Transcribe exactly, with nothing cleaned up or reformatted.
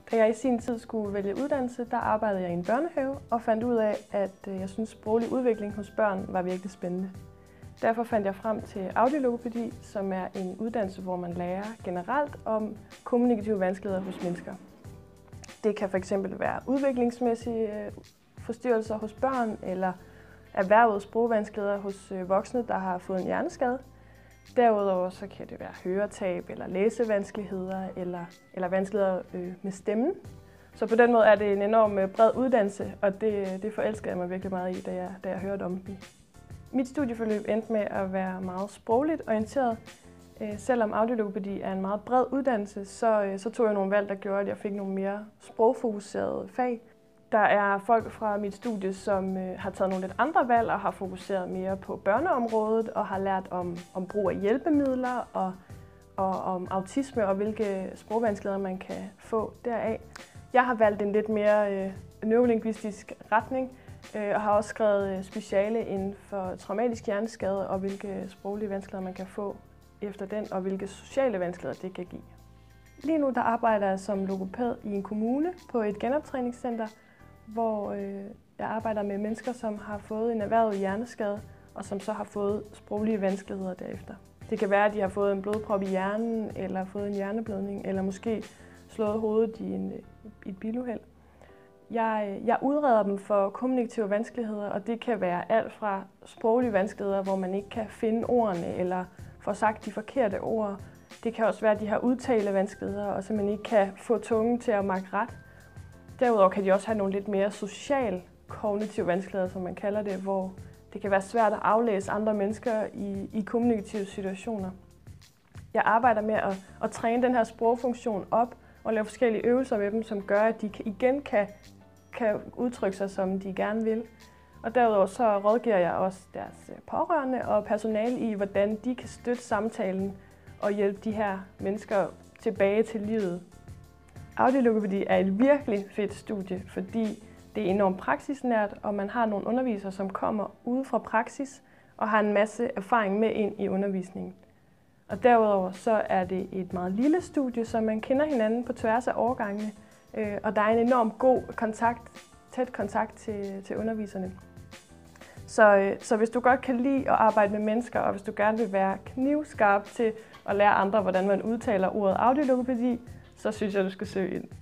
Da jeg i sin tid skulle vælge uddannelse, der arbejdede jeg i en børnehave og fandt ud af, at jeg synes, sproglig udvikling hos børn var virkelig spændende. Derfor fandt jeg frem til audiologopædi, som er en uddannelse, hvor man lærer generelt om kommunikative vanskeligheder hos mennesker. Det kan fx være udviklingsmæssige forstyrrelser hos børn eller erhvervede sprogvanskeligheder hos voksne, der har fået en hjerneskade. Derudover så kan det være høretab eller læsevanskeligheder eller, eller vanskeligheder øh, med stemmen. Så på den måde er det en enorm bred uddannelse, og det, det forelskede jeg mig virkelig meget i, da jeg, da jeg hørte om den. Mit studieforløb endte med at være meget sprogligt orienteret. Selvom audiologopædi er en meget bred uddannelse, så, så tog jeg nogle valg, der gjorde, at jeg fik nogle mere sprogfokuserede fag. Der er folk fra mit studie, som har taget nogle lidt andre valg og har fokuseret mere på børneområdet og har lært om, om brug af hjælpemidler og, og om autisme og hvilke sprogvanskeligheder man kan få deraf. Jeg har valgt en lidt mere øh, neurolingvistisk retning øh, og har også skrevet speciale inden for traumatisk hjerneskade og hvilke sproglige vanskeligheder man kan få efter den, og hvilke sociale vanskeligheder det kan give. Lige nu der arbejder jeg som logopæd i en kommune på et genoptræningscenter, hvor øh, jeg arbejder med mennesker, som har fået en erhvervet hjerneskade, og som så har fået sproglige vanskeligheder derefter. Det kan være, at de har fået en blodprop i hjernen, eller fået en hjerneblødning, eller måske slået hovedet i, en, i et biluheld. Jeg, jeg udreder dem for kommunikative vanskeligheder, og det kan være alt fra sproglige vanskeligheder, hvor man ikke kan finde ordene, eller får sagt de forkerte ord. Det kan også være, at de har udtalevanskeligheder, og simpelthen ikke kan få tungen til at makke ret. Derudover kan de også have nogle lidt mere social-kognitive vanskeligheder, som man kalder det, hvor det kan være svært at aflæse andre mennesker i, i kommunikative situationer. Jeg arbejder med at, at træne den her sprogfunktion op og lave forskellige øvelser med dem, som gør, at de igen kan, kan udtrykke sig, som de gerne vil. Og derudover så rådgiver jeg også deres pårørende og personale i, hvordan de kan støtte samtalen og hjælpe de her mennesker tilbage til livet. Audiologopædi er et virkelig fedt studie, fordi det er enormt praksisnært, og man har nogle undervisere, som kommer ude fra praksis og har en masse erfaring med ind i undervisningen. Og derudover så er det et meget lille studie, så man kender hinanden på tværs af årgangene, og der er en enormt god kontakt, tæt kontakt til, til underviserne. Så, så hvis du godt kan lide at arbejde med mennesker, og hvis du gerne vil være knivskarp til at lære andre, hvordan man udtaler ordet audiologopædi, så synes jeg, du skal søge ind.